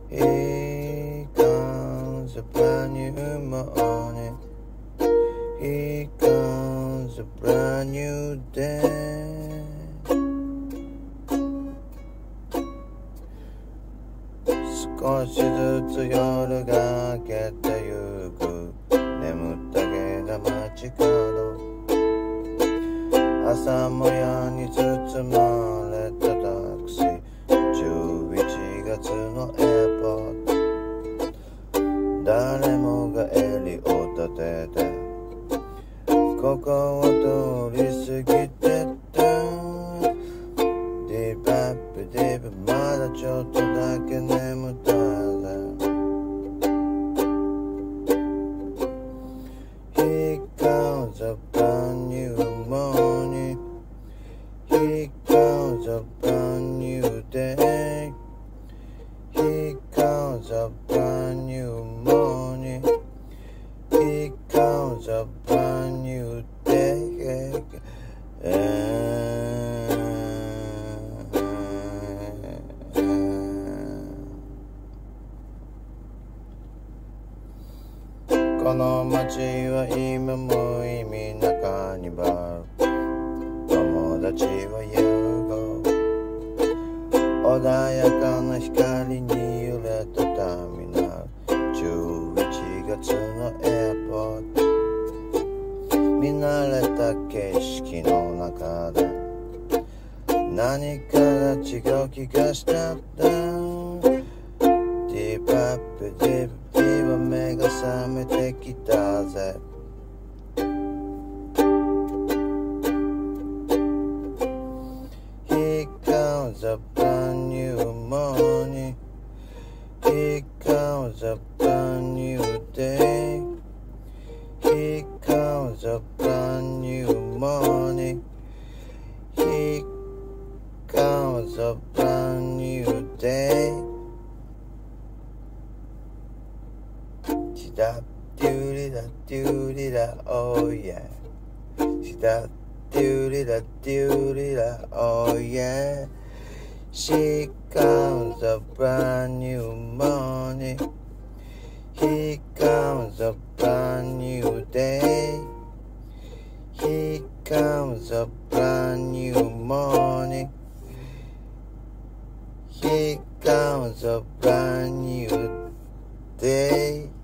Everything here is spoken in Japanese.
Here comes a brand new morning. Here comes a brand new day. 少しずつ夜が明けてゆく眠ったげな街角、朝もやに包まれたタクシー、11月のエアポート、誰もが襟を立ててここを通り過ぎてった。ディーバップディーブ、まだちょっとだけ眠ったぜ。 Here comes a brand new morning. Here comes a brand new day. Here comes a brand new morning. Here comes a brand new day. この街は今も意味なカーニバル、友達は融合、穏やかな光に揺れたターミナル、11月のエアポート、見慣れた景色の中で何かが違う気がしたんだ。ディーバップディープディーは目が覚めてきたぜ。Here comes a brand new morning. Here comes a brand new day. Here comes a brand new morning. Here comes a brand new day. シダッデュリダデュリダ oh yeah。 シダッデュリダデュリダ oh yeah。 She comes a brand new morning. Here comes a brand new day. Here comes a brand new morning. Here comes a brand new day.